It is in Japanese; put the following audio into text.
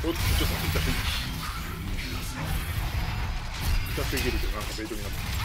おっと、ちょっと待って、痛すぎるけど、なんかベイトになった。